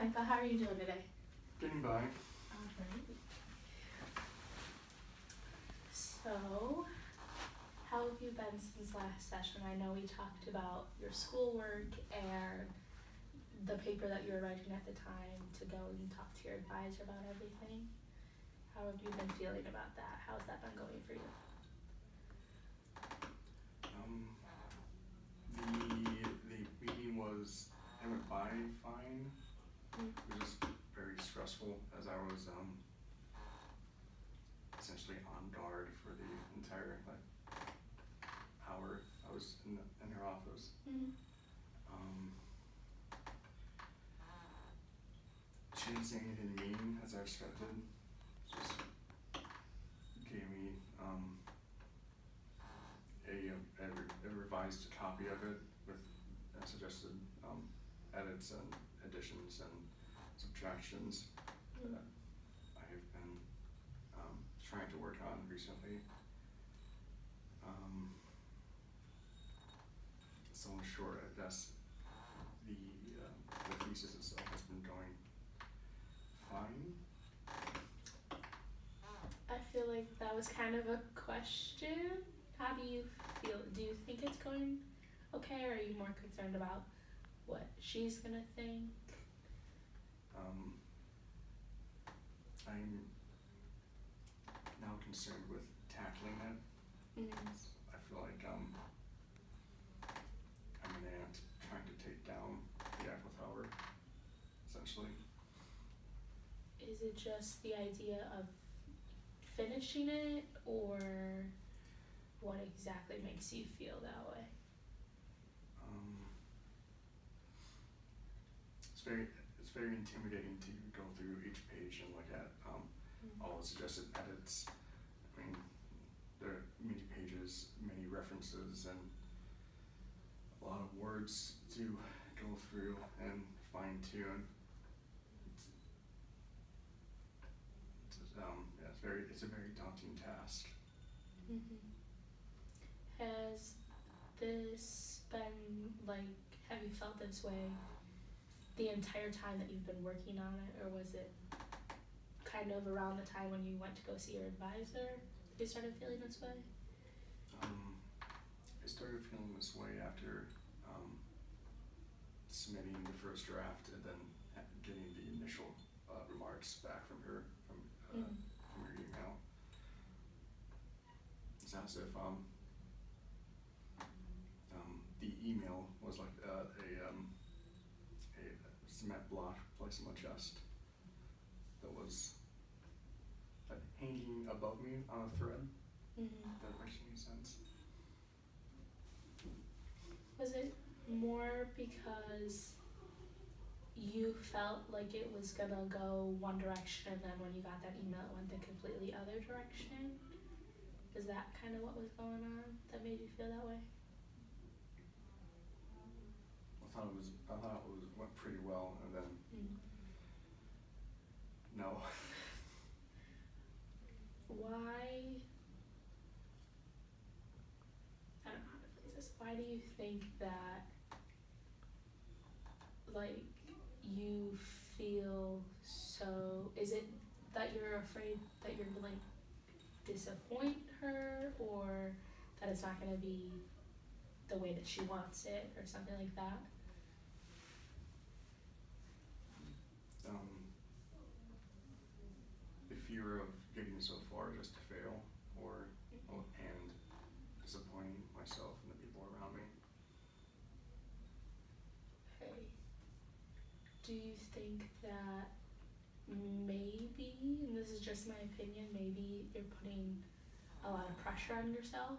Michael. How are you doing today? Getting by. Alright. So, how have you been since last session? I know we talked about your schoolwork and the paper that you were writing at the time to go and talk to your advisor about everything. How have you been feeling about that? How's that been going for you? The meeting it went by fine. Mm. It was just very stressful as I was essentially on guard for the entire hour I was in her office. Mm. She didn't say anything mean as I expected. Just gave me a revised copy of it with suggested edits and additions and subtractions that I have been trying to work on recently. So in short, I guess the thesis itself has been going fine. I feel like that was kind of a question. How do you feel? Do you think it's going okay, or are you more concerned about what she's gonna think? I'm now concerned with tackling it. I feel like I'm an ant trying to take down the Eiffel Tower, essentially. Is it just the idea of finishing it, or what exactly makes you feel that way? It's very intimidating to go through each page and look at all the suggested edits. I mean, there are many pages, many references, and a lot of words to go through and fine tune. It's a very daunting task. Has this been have you felt this way the entire time that you've been working on it, or was it kind of around the time when you went to go see your advisor you started feeling this way? I started feeling this way after submitting the first draft and then getting the initial remarks back from her from her email. It's as if the email was like a cement block placed on my chest that was hanging above me on a thread. That makes any sense. Was it more because you felt like it was gonna go one direction, and then when you got that email it went the completely other direction? Is that kind of what was going on that made you feel that way? I thought it went pretty well, and then no. Why? I don't know how to phrase this. Why do you think that, you feel so? Is it that you're afraid that you're gonna disappoint her, or that it's not gonna be the way that she wants it, or something like that? The fear of getting so far just to fail, and disappointing myself and the people around me. Okay. Do you think that maybe, and this is just my opinion, maybe you're putting a lot of pressure on yourself?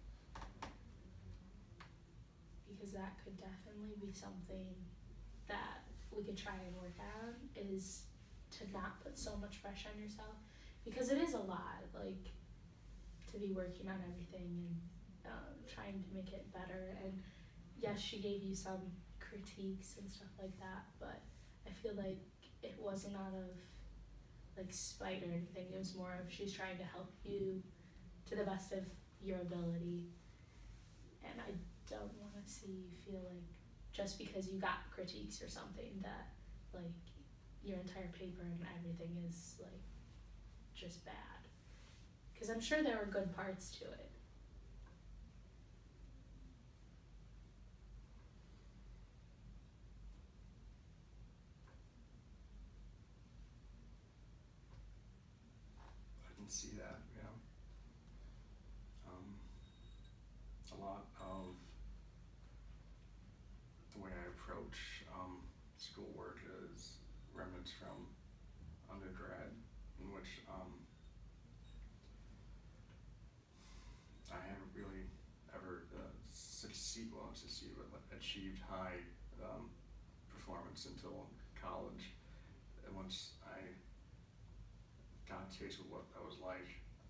Because that could definitely be something that we could try and work on, is to not put so much pressure on yourself, because it is a lot, to be working on everything and trying to make it better. And yes, she gave you some critiques and stuff like that, but I feel like it wasn't out of spite or anything. It was more of she's trying to help you to the best of your ability, and I don't want to see you feel like just because you got critiques or something that your entire paper and everything is like just bad. Because I'm sure there were good parts to it. I can see that, yeah. A lot of the way I approach schoolwork is remnants from undergrad, in which I haven't really ever achieved high performance until college. And once I got a taste of what that was like,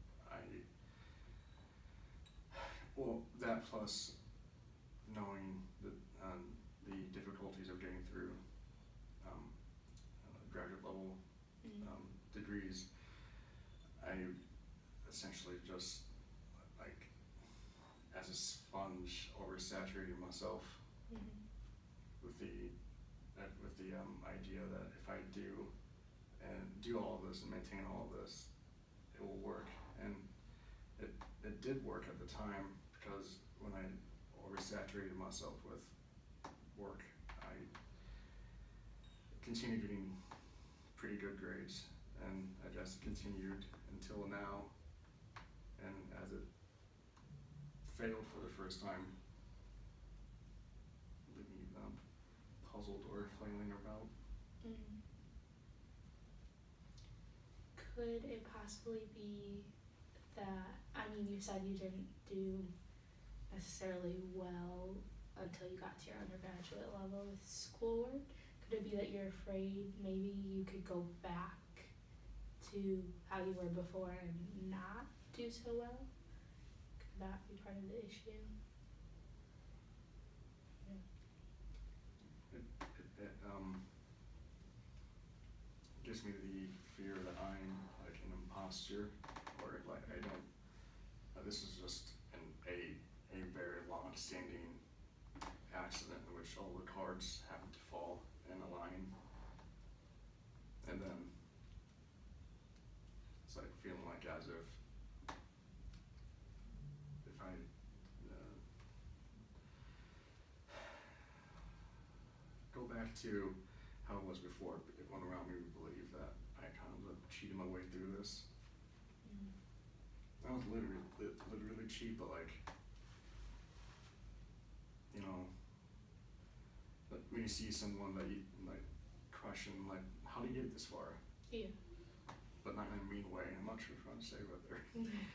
that plus knowing the difficulties of getting through graduate level degrees, I essentially just like as a sponge oversaturated myself with the idea that if I do all of this and maintain all of this, it will work. And it did work at the time, because when I oversaturated myself with work, I continued getting pretty good grades, and I just continued until now. And as it failed for the first time, leaving me puzzled or flailing about. Could it possibly be that, I mean, you said you didn't do necessarily well until you got to your undergraduate level with schoolwork? Could it be that you're afraid maybe you could go back to how you were before and not do so well? Could that be part of the issue? It gives me the fear that I'm like an imposter, or like I don't. This is just a very long-standing accident in which all the cards happen to fall in a line, and then it's like feeling like as if I go back to how it was before, everyone around me would believe that I kind of cheated my way through this. I was literally cheap, but like, you know, like when you see someone that you like question, like, how do you get this far? Yeah. But not in a mean way. I'm not sure if I'm trying to say what there.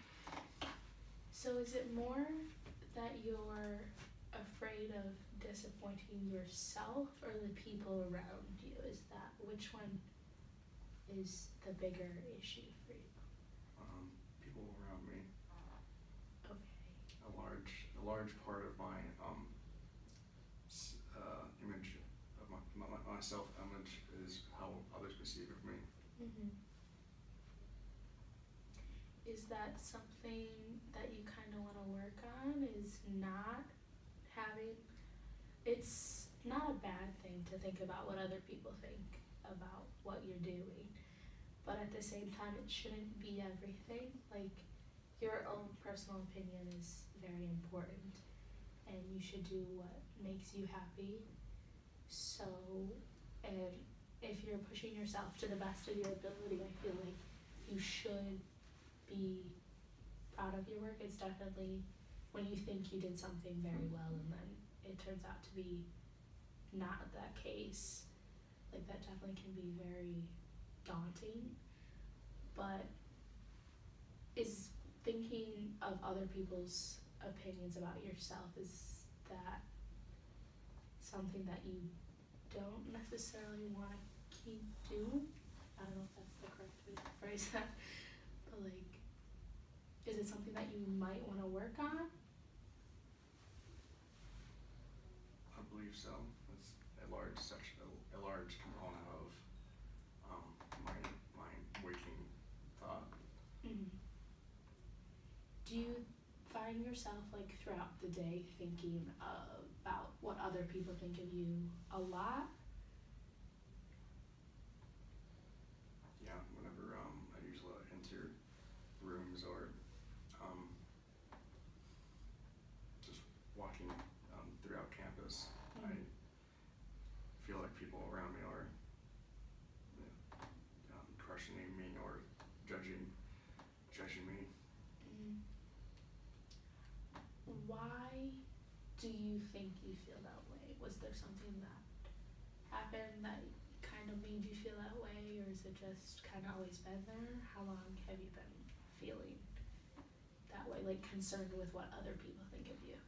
So is it more that you're afraid of disappointing yourself or the people around you? Is that, which one is the bigger issue for you? People around me. Okay. A large part of my image of my self-image is how others perceive of me. Is that something that you kind of want to work on? Is not having, it's not a bad thing to think about what other people think about what you're doing, but at the same time it shouldn't be everything. Like, your own personal opinion is very important, and you should do what makes you happy. So, and if you're pushing yourself to the best of your ability, I feel like you should be proud of your work. It's definitely when you think you did something very well and then it turns out to be not that case, like that definitely can be very daunting. But is thinking of other people's opinions about yourself, is that something that you don't necessarily want to keep doing? I don't know if that's the correct way to phrase that, but like, is it something that you might want to work on? I believe so. It's a large section, a large component of my waking thought. Do you find yourself like throughout the day thinking about what other people think of you a lot? do you think you feel that way? Was there something that happened that kind of made you feel that way, or is it just kind of always been there? How long have you been feeling that way, like concerned with what other people think of you?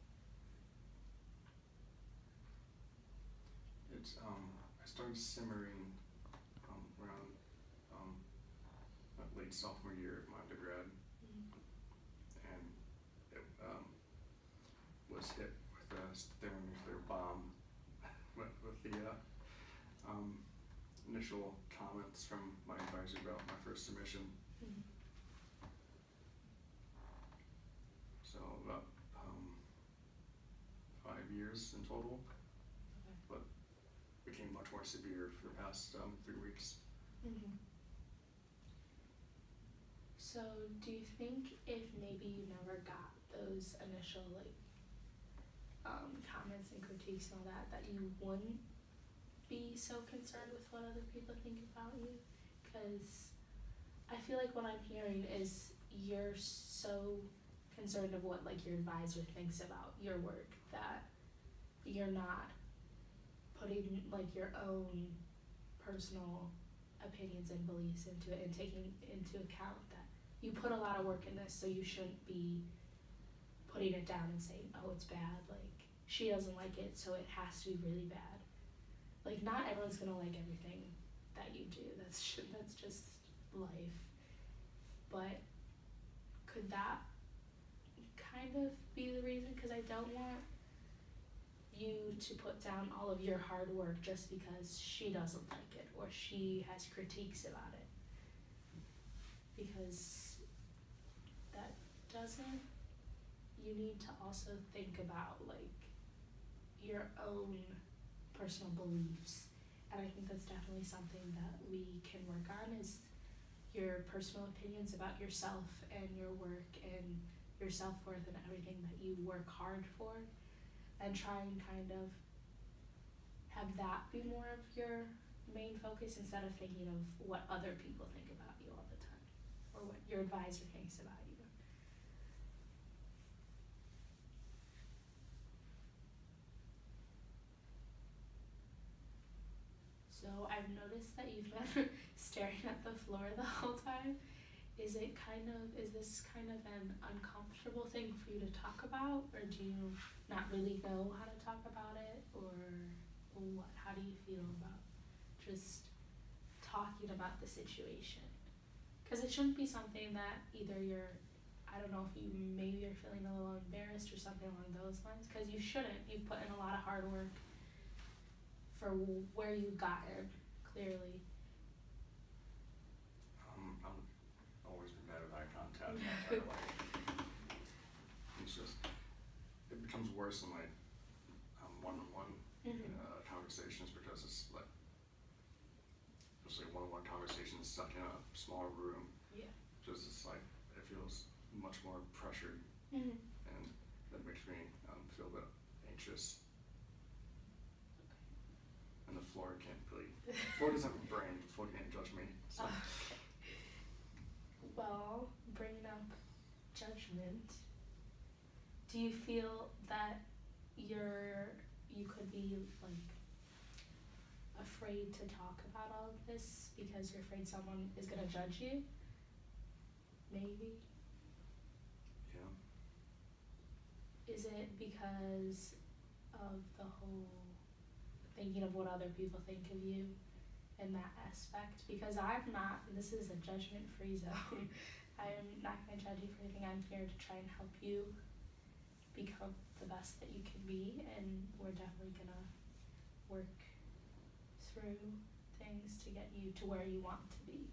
It's I started simmering around late sophomore year of my undergrad, and it was hit with a thermonuclear bomb with the initial comments from my advisor about my first submission. So about 5 years in total, but became much more severe for the past 3 weeks. So do you think if maybe you never got those initial comments and critiques and all that, that you wouldn't be so concerned with what other people think about you? Because I feel like what I'm hearing is you're so concerned of what your advisor thinks about your work that you're not putting your own personal opinions and beliefs into it and taking into account that you put a lot of work in this, so you shouldn't be putting it down and saying, oh, it's bad, she doesn't like it, so it has to be really bad. Not everyone's gonna like everything that you do. That's just life. But could that kind of be the reason? Because I don't want you to put down all of your hard work just because she doesn't like it or she has critiques about it. Because that doesn't, you need to also think about your own personal beliefs. And I think that's definitely something that we can work on, is your personal opinions about yourself and your work and your self-worth and everything that you work hard for, and try and kind of have that be more of your main focus instead of thinking of what other people think about you all the time or what your advisor thinks about you. So I've noticed that you've been staring at the floor the whole time. Is this kind of an uncomfortable thing for you to talk about, or do you not really know how to talk about it, or what? How do you feel about just talking about the situation? Because it shouldn't be something that either I don't know if maybe you're feeling a little embarrassed or something along those lines, because you shouldn't. You've put in a lot of hard work for where you've gotten, clearly. I've always been bad with eye contact my entire life. It's just, it becomes worse in one-on-one conversations, because it's especially one-on-one conversations stuck in a small room. Yeah. Just it feels much more pressured, and that makes me feel a bit anxious. And the floor doesn't have a brain, the floor can't judge me. So. Well, bringing up judgment, do you feel that you could be afraid to talk about all of this because you're afraid someone is gonna judge you? Maybe? Yeah. Is it because of the whole thinking of what other people think of you in that aspect? Because this is a judgment-free zone. I'm not going to judge you for anything. I'm here to try and help you become the best that you can be, and we're definitely going to work through things to get you to where you want to be.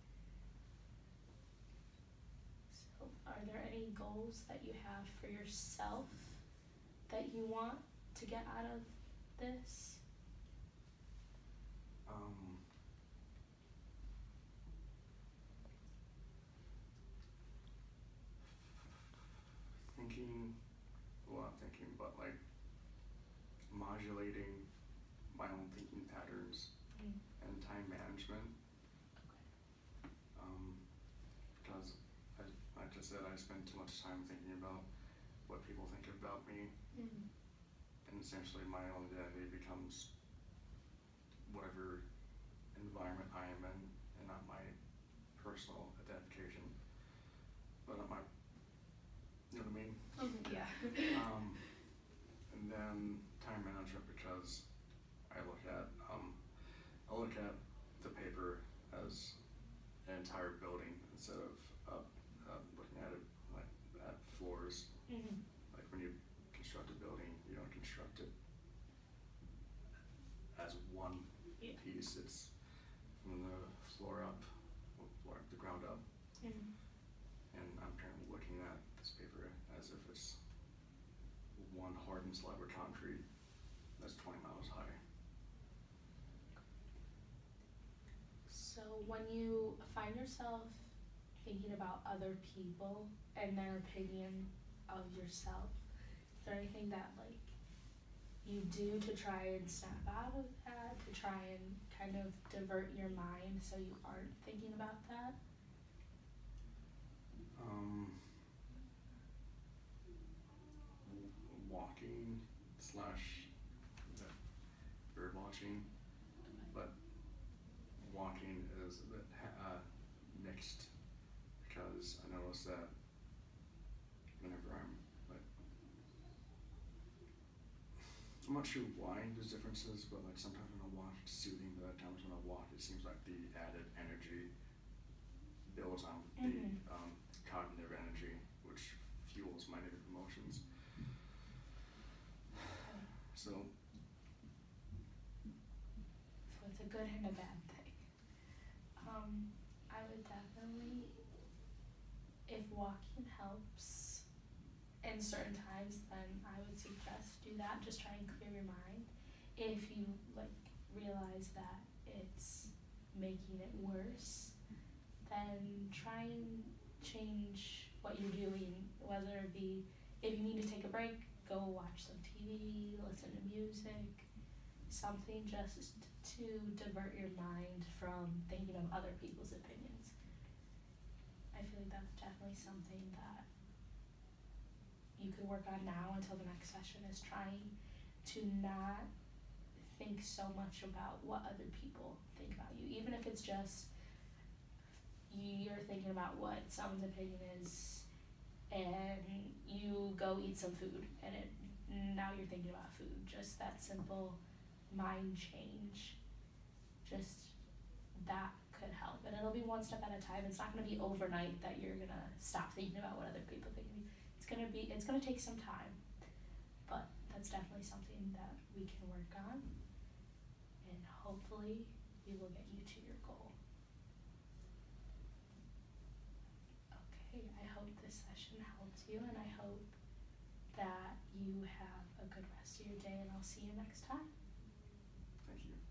So, are there any goals that you have for yourself that you want to get out of this? Thinking, but modulating my own thinking patterns and time management. Because like I said, I spend too much time thinking about what people think about me, essentially my own identity becomes whatever environment I am in, and not my personal identification, but not my, you know what I mean? Yeah. And then time management, because I look at the paper as an entire building instead of looking at it like at floors. Mm-hmm. Like when you construct a building, you don't construct it as one piece. It's from the floor up, the ground up. Mm-hmm. And I'm currently looking at this paper as if it's one hardened slab of concrete that's 20 miles high. So when you find yourself thinking about other people and their opinion of yourself, is there anything that like you do to try and snap out of that, to try and kind of divert your mind so you aren't thinking about that? Walking / bird watching, but walking is a bit mixed, because I notice that whenever I'm not sure why there's differences, but like sometimes when I walk it's soothing, but at times when I walk it seems like the added energy builds on the cognitive energy, which fuels my negative emotions. So it's a good and a bad thing. I would definitely, if walking helps in certain times, then I would suggest do that. Just try and clear your mind. If you like realize that it's making it worse, then try and change what you're doing, whether it be if you need to take a break, go watch some TV, listen to music, something just to divert your mind from thinking of other people's opinions. I feel like that's definitely something that you could work on now until the next session, is trying to not think so much about what other people think about you. Even if it's just you're thinking about what someone's opinion is and you go eat some food and now you're thinking about food. Just that simple mind change, just that could help. And it'll be one step at a time. It's not going to be overnight that you're going to stop thinking about what other people think of you. It's going to take some time, but that's definitely something that we can work on, and hopefully we will get you to your goal. Okay, I hope this session helped you, and I hope that you have a good rest of your day, and I'll see you next time. thank you.